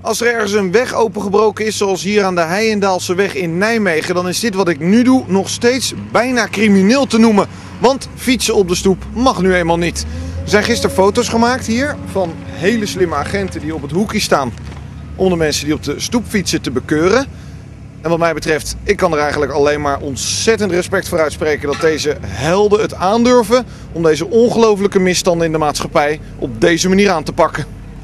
Als er ergens een weg opengebroken is, zoals hier aan de Heijendaalseweg in Nijmegen, dan is dit wat ik nu doe nog steeds bijna crimineel te noemen. Want fietsen op de stoep mag nu eenmaal niet. Er zijn gisteren foto's gemaakt hier van hele slimme agenten die op het hoekje staan om de mensen die op de stoep fietsen te bekeuren. En wat mij betreft, ik kan er eigenlijk alleen maar ontzettend respect voor uitspreken dat deze helden het aandurven om deze ongelofelijke misstanden in de maatschappij op deze manier aan te pakken.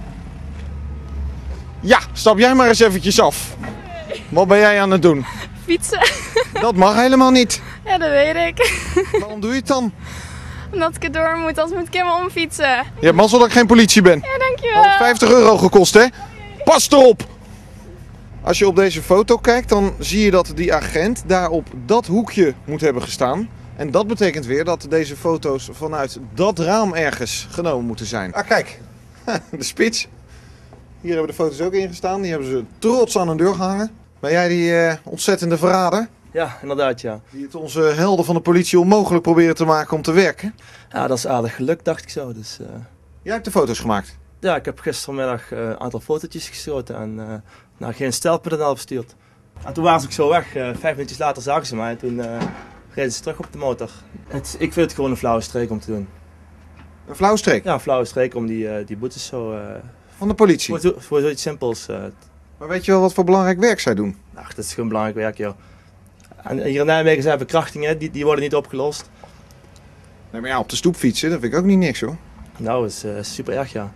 Ja, stap jij maar eens eventjes af. Wat ben jij aan het doen? Fietsen. Dat mag helemaal niet. Ja, dat weet ik. Waarom doe je het dan? Omdat ik erdoor moet, anders moet ik helemaal omfietsen. Je hebt mazzel dat ik geen politie ben. Ja, dankjewel. Dat heeft €50 gekost, hè? Pas erop! Als je op deze foto kijkt, dan zie je dat die agent daar op dat hoekje moet hebben gestaan. En dat betekent weer dat deze foto's vanuit dat raam ergens genomen moeten zijn. Ah, kijk. De spits. Hier hebben de foto's ook ingestaan. Die hebben ze trots aan een deur gehangen. Ben jij die ontzettende verrader? Ja, inderdaad, ja. Die het onze helden van de politie onmogelijk proberen te maken om te werken? Ja, dat is aardig gelukt, dacht ik zo. Dus, Jij hebt de foto's gemaakt? ja, ik heb gistermiddag een aantal fotootjes geschoten en geen stelpunt opgestuurd. En toen waren ze ook zo weg. 5 minuutjes later zagen ze mij en toen reden ze terug op de motor. Ik vind het gewoon een flauwe streek om te doen. Een flauwe streek? Ja, een flauwe streek om die boetes zo... Van de politie? Voor zoiets simpels. Maar weet je wel wat voor belangrijk werk zij doen? Nou, dat is gewoon belangrijk werk, joh. En hier in Nijmegen zijn verkrachtingen, die worden niet opgelost. Nee, maar ja, op de stoep fietsen, dat vind ik ook niet niks, hoor. Nou, dat is super erg, ja.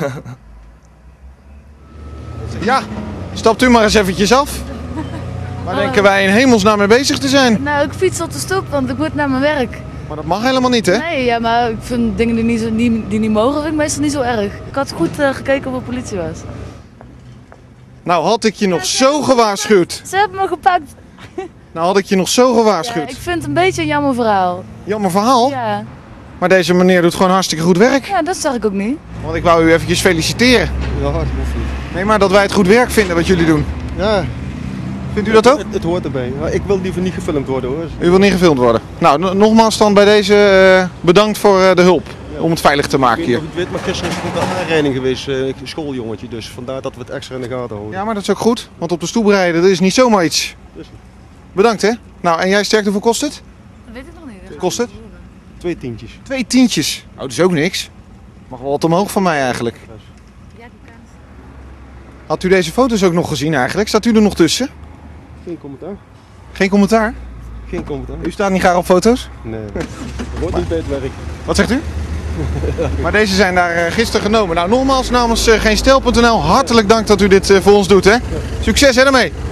Ja, stapt u maar eens eventjes af. Waar denken wij in hemelsnaam mee bezig te zijn? Nou, ik fiets op de stoep, want ik moet naar mijn werk. Maar dat mag helemaal niet, hè? Nee, ja, maar ik vind dingen die niet mogen, vind ik meestal niet zo erg. Ik had goed gekeken of er politie was. Nou, had ik je nog zo gewaarschuwd. Ze hebben me gepakt. Nou, had ik je nog zo Ja, gewaarschuwd. ik vind het een beetje een jammer verhaal. Jammer verhaal. Ja. Maar deze meneer doet gewoon hartstikke goed werk. Ja, dat zeg ik ook niet. Want ik wou u eventjes feliciteren. Ja, dat hoeft niet. Nee, maar dat wij het goed werk vinden wat jullie doen. Ja, Vindt u dat ook? het hoort erbij. Maar ik wil liever niet gefilmd worden hoor. U wil niet gefilmd worden. Nou, nogmaals dan bij deze bedankt voor de hulp. Om het veilig te maken Ik hier. weet niet of je het weet, maar gisteren is er ook een aanrijding geweest, een schooljongetje. Dus vandaar dat we het extra in de gaten houden. Ja, maar dat is ook goed. Want op de stoep rijden, dat is niet zomaar iets. Dus Bedankt, hè. Nou, en jij sterkt, hoeveel kost het? Dat weet ik nog niet. Kost het? 2 tientjes. 2 tientjes. Oh, dat is ook niks. Mag wel wat omhoog van mij eigenlijk. Ja, die kans. Had u deze foto's ook nog gezien eigenlijk? Staat u er nog tussen? Geen commentaar. Geen commentaar? Geen commentaar. U staat niet graag op foto's? Nee, dat hoort niet bij het werk. Wat zegt u? Maar deze zijn daar gisteren genomen. Nou, nogmaals namens GeenStel.nl hartelijk dank dat u dit voor ons doet, hè. Succes hè, ermee!